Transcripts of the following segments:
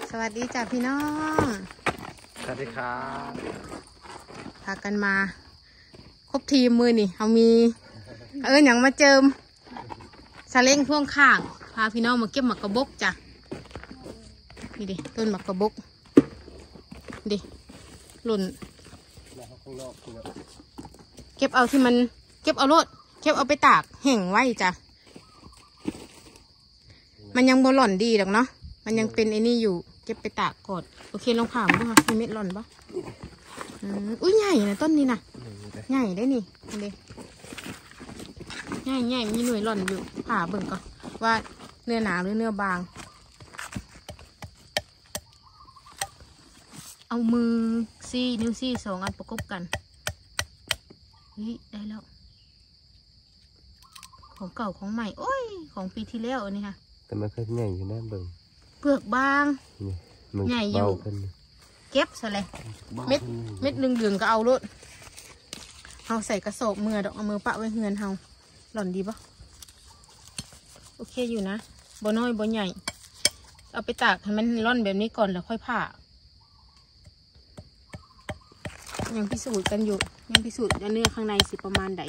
สวัสดีจ้าพี่น้องสวัสดีครับพากันมาครบทีมมือนี่เขามีอย่างมาเจิมซาเล้งพ่วงข้างพาพี่น้องมาเก็บหมักกระบกจ้ะนี่ดิต้นหมักกระบกดิหล่นเก็บเอาที่มันเก็บเอาโลดเก็บเอาไปตากแห้งไว้จ้ะมันยังบ่หล่อนดีหรอกเนาะมันยังเป็นไอ้นี่อยู่เก็บไปตากก่อนโอเคลองผ่าดูค่ะมีเม็ดหล่อนปะอุ้ยใหญ่นะต้นนี้นะใหญ่ได้นี่เลยใหญ่มีหน่วยหล่อนอยู่ผ่าเบิ่งก่อนว่าเนื้อหนาหรือเนื้อบางเอามือนิ้วซี่2 อันประกบกันเฮ้ยได้แล้วของเก่าของใหม่โอ้ยของปีที่แล้วอันนี้ค่ะแต่มันก็ใหญ่อยู่นะเบิ่งเปลือกบางใหญ่อยู่เก็บซะเลยเม็ดเหลืองๆก็เอาโลดเอาใส่กระสอบมือดอกเอามือปะไว้เฮือนเฮาหล่อนดีปะโอเคอยู่นะบ่น้อยบ่ใหญ่เอาไปตากให้มันร่อนแบบนี้ก่อนแล้วค่อยผ่ายังพิสูจน์กันอยู่ยังพิสูจน์เนื้อข้างในสิประมาณใด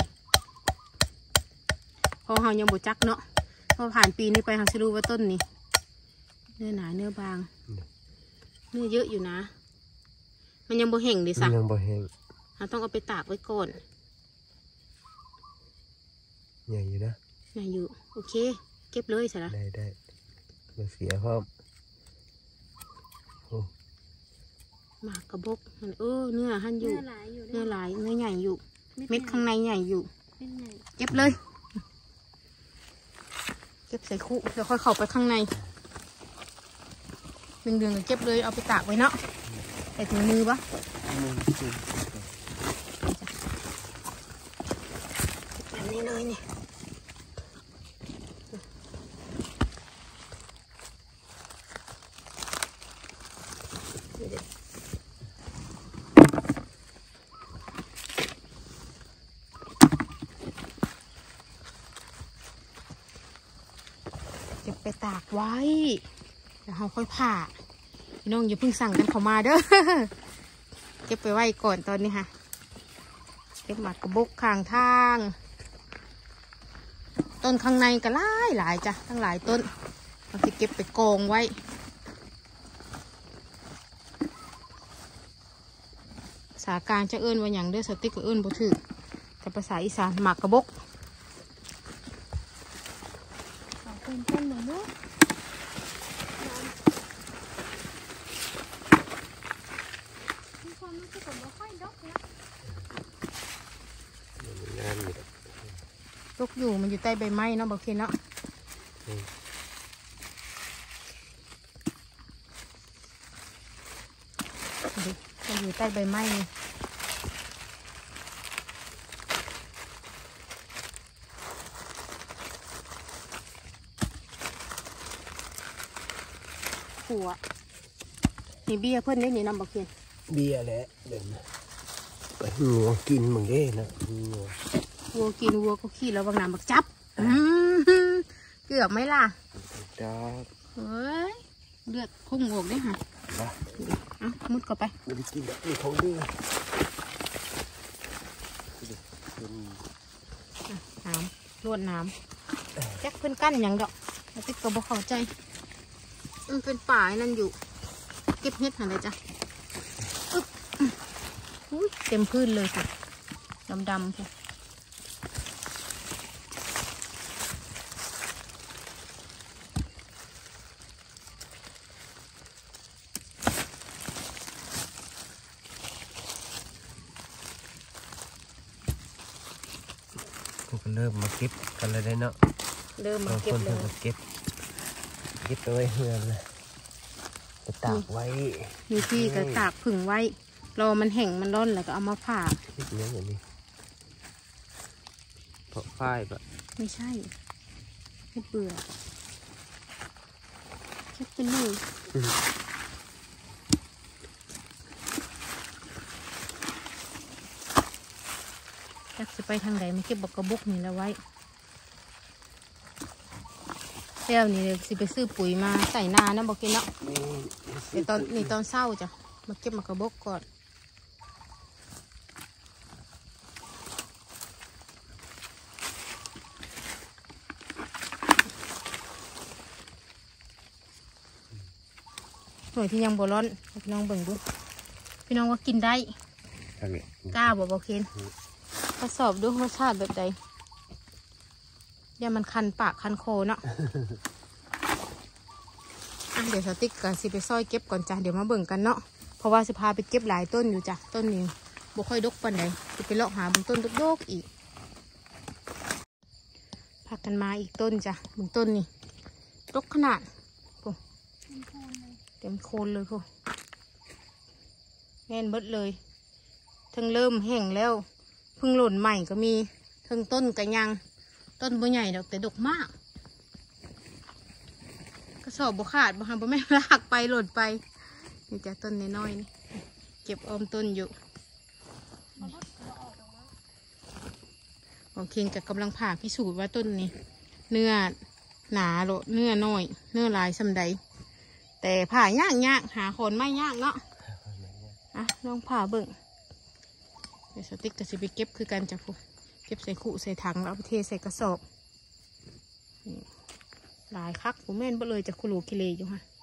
พอเฮายังบ่จักเนาะพอผ่านปีนี้ไปเฮาสิรู้ว่าต้นนี้เนื้อหนาเนื้อบางเนื้อเยอะอยู่นะมันยังบ่แห้งดิสะยังบ่แห้งเราต้องเอาไปตากไว้ก่อนใหญ่อยู่นะใหญ่อยู่โอเคเก็บเลยใช่ไหมได้มาเสียพร้อมหมากกระบกเนื้อหั่นอยู่เนื้อหลายเนื้อใหญ่อยู่เม็ดข้างในใหญ่อยู่เก็บเลยเก็บใส่คุแล้วค่อยเข้าไปข้างในเดืองๆก็เก็บเลยเอาไปตากไว้เนาะใส่ถุงมือปะแบบนี้เลยนี่เก็บไปตากไว้เดี๋ยวเราค่อยผ่าพี่น้องอย่าเพิ่งสั่งกันเข้ามาเด้อ เก็บไปไว้ก่อนตอนนี้ค่ะเก็บหมากกระบกข้างทางต้นข้างในก็หลายจ้ะทั้งหลายต้นเราจะเก็บไปกองไว้ภาษากลางจะเอื้นว่าอย่างเด้อสติ๊กก็เอื้นบ่ถือแต่ภาษาอีสานหมากกระบกเป็นต้นหนึ่งเนาะตกอยู่มันอยู่ใต้ใบไม้เนาะบอกเคนเนาะมันอยู่ใต้ใบไม้หัวนี่เบี้ยเพิ่นได้นี่น้ำบอกเคนเบี้ยแหละเดี๋ยวไปงัวกินมึงได้นะวัวกินวัวก็ขี้แล้วบางน้ำบักจับเกือบไหมล่ะจับเฮ้ยเลือดพุ่งออกได้ค่ะมุดเข้าไปไม่ได้กินแบบนี้เขาดื้อน้ำรวดน้ำแจ็คเพื่อนกั้นอย่างดอกติ๊กก็บอกเข้าใจมันเป็นป่านั่นอยู่เก็บเห็ดหาเลยจ้ะอุ้ยเต็มพื้นเลยค่ะดำๆค่ะก็เริ่มมาเก็บกันเลยได้เนาะเริ่มมาเก็บเลยเก็บไว้เฮือนเลยไปตากไว้มีที่ก็ตากผึ่งไว้รอมันแห้งมันร้อนแล้วก็เอามาผ่าคิดเนี้ยอย่างนี้เพราะฝ้ายปะไม่ใช่ไม่เบื่อเก็บเป็นเลยจะไปทางไหนมาเก็บบักกระบุกนี่แล้วไว้แล้วนี่เลยสิไปซื้อปุ๋ยมาใส่นานะบอกกินเนาะเดี๋ยวตอนเศร้าจ้ะมาเก็บมากระบอกก่อนหน่วยที่ยังบ่ร้อนพี่น้องเบิ่งดูพี่น้องว่ากินได้กล้าบ่เคนทดสอบดูรสชาติแบบใดอย่ามันคันปากคันคอเนาะ เดี๋ยวสติ๊กกับสิไปซอยเก็บก่อนจ้ะเดี๋ยวมาเบิ่งกันเนาะเพราะว่าสิพาไปเก็บหลายต้นอยู่จ้ะต้นนี้บ่ค่อยดกปานใดจะไปเลาะหาบางต้นดกๆอีกพากันมาอีกต้นจ้ะบางต้นนี่ดกขนาดโอ้เต็มโคนเลยโอ้แน่นเบิดเลยทั้งเริ่มแห้งแล้วเพิ่งหล่นใหม่ก็มีทั้งต้นกระยังต้นบ่ใหญ่ดอกแต่ดกมากกระสอบบ่ขาดบ่หันบ่แม่ลากไปหล่นไปนี่จ้ะต้นน้อยๆนี่เก็บออมต้นอยู่ของเคนกับกำลังผ่าพิสูจน์ว่าต้นนี้เนื้อหนาโลเนื้อน้อยเนื้อลายสำใดแต่ผ่ายากหาคนไม่ยากเนาะอ่ะลองผ่าเบิ่งเดี๋ยวสติ๊กก็สิไปเก็บคือกันจ้ะพวกเก็บใส่ขู่ใส่ถังแล้วไปเทใส่กระสอบหลายคักผมแม่นบ่เลยจะคุรูกิเลอยู่ฮะ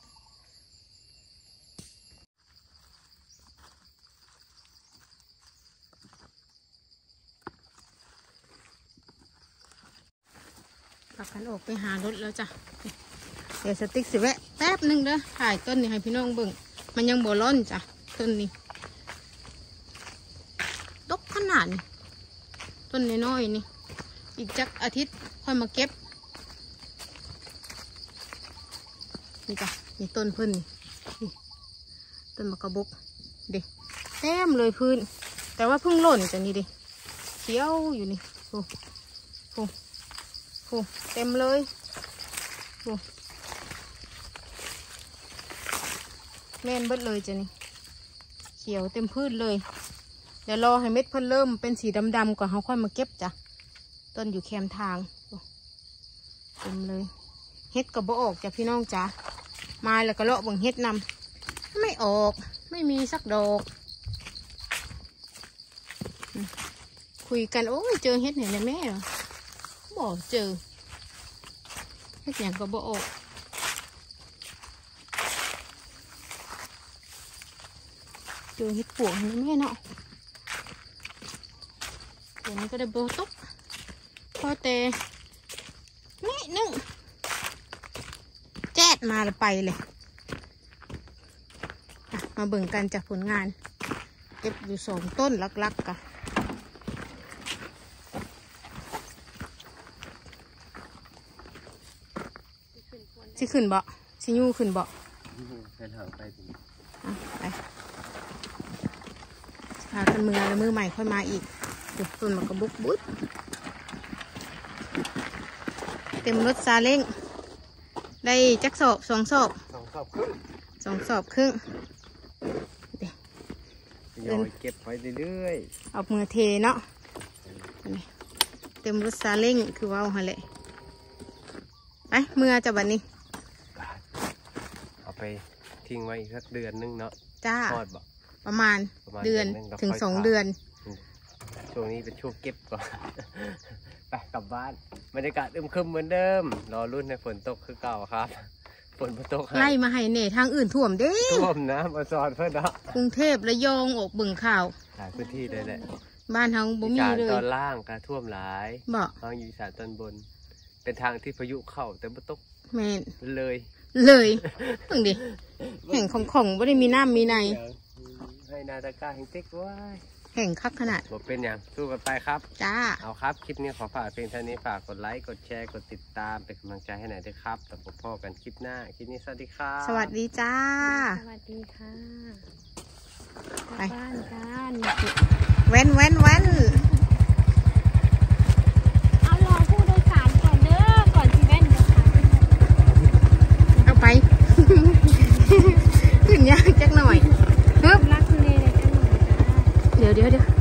พากันออกไปหารถแล้วจ้ะเดี๋ยวสติ๊กสิแวะแป๊บนึงเด้อถ่ายต้นนี้ให้พี่น้องเบิ่งมันยังบ่ร้อนจ้ะต้นนี้ดกขนาดนี้ต้นน้อยๆนี่อีกจักอาทิตย์ค่อยมาเก็บนี่จ้ะนี่ต้นพื้นนี่ต้นมะกระบกเด็กเต็มเลยพื้นแต่ว่าเพิ่งหล่นจ้ะนี่ดิเขียวอยู่นี่โอ้โหโอ้เต็มเลยโอ้แม่นเบิดเลยจ้ะนี่เขียวเต็มพื้นเลยเดี๋ยวรอให้เม็ดเพิ่นเริ่มเป็นสีดำๆก่อนเขาค่อยมาเก็บจ้ะต้นอยู่แคมทางเต็มเลยเฮ็ดก็บ่ออกจ้ะพี่น้องจ้ะมาแล้วก็เลาะบังเฮ็ดนำไม่ออกไม่มีสักดอกคุยกันโอ้ยเจอเฮ็ดเห็นเลยแม่เหรอบอกเจอเฮ็ดอย่างก็บ่ออกเจอเฮ็ดปวกเห็นแม่เนาะเดี๋ยวนี้ก็ได้โบตุกพอเตนี่นึงแจ๊ดมาแล้วไปเลยมาเบิ่งกันจากผลงานเก็บอยู่2 ต้นลักๆกันสิขึ้นบ่สิยูขึ้นบ่ไปพากันมือแล้วมือใหม่ค่อยมาอีกต้นมันก็บุกบุ๊ดเต็มรถซาเล้งได้จักสอบ2 สอบ2 สอบครึ่งเก็บไปเรื่อยๆเอามือเทเนาะเต็มรถซาเล้งคือว่าเอาแหละไปมือจะบัดนี้เอาไปทิ้งไว้อีกสักเดือนนึงเนาะจ้าทอดบ่ประมาณเดือนถึง2 เดือนช่วงนี้เป็นช่วงเก็บก่อนไปกลับบ้านบรรยากาศอึมครึมเหมือนเดิมรอรุ่นในฝนตกคือเก่าครับฝนตกไล่มาให้เน่ทางอื่นท่วมเด้ท่วมนะมาสอนเพื่อนเนาะกรุงเทพระยองออกบึงข่าวหลายพื้นที่เลยแหละบ้านทางบ่มีเลยตอนล่างการท่วมหลายบ่บางอยู่อีสานตอนบนเป็นทางที่พายุเข้าแต่บ่ตกแม่นเลยฟังดิแห่งของบ่ได้มีน้ำมีในให้นาตะกาแห่งเต็กไว้แห่งคักขนาดบ่เป็นอย่างสู้กันไปครับจ้าเอาครับคลิปนี้ขอฝากเพียงเท่านี้ฝากกดไลค์กดแชร์กดติดตามเป็นกำลังใจให้หน่อยด้วยครับแล้วพบกันคลิปหน้าคลิปนี้สวัสดีครับสวัสดีจ้าสวัสดีค่ะไปบ้านกันเว้นเอารอผู้โดยสารก่อนเด้อก่อนที่แว่นจะพาเอาไปขึ้นยากจักหน่อยรักคุณเนยเลยจังหน่อยจ้าเดี๋ยว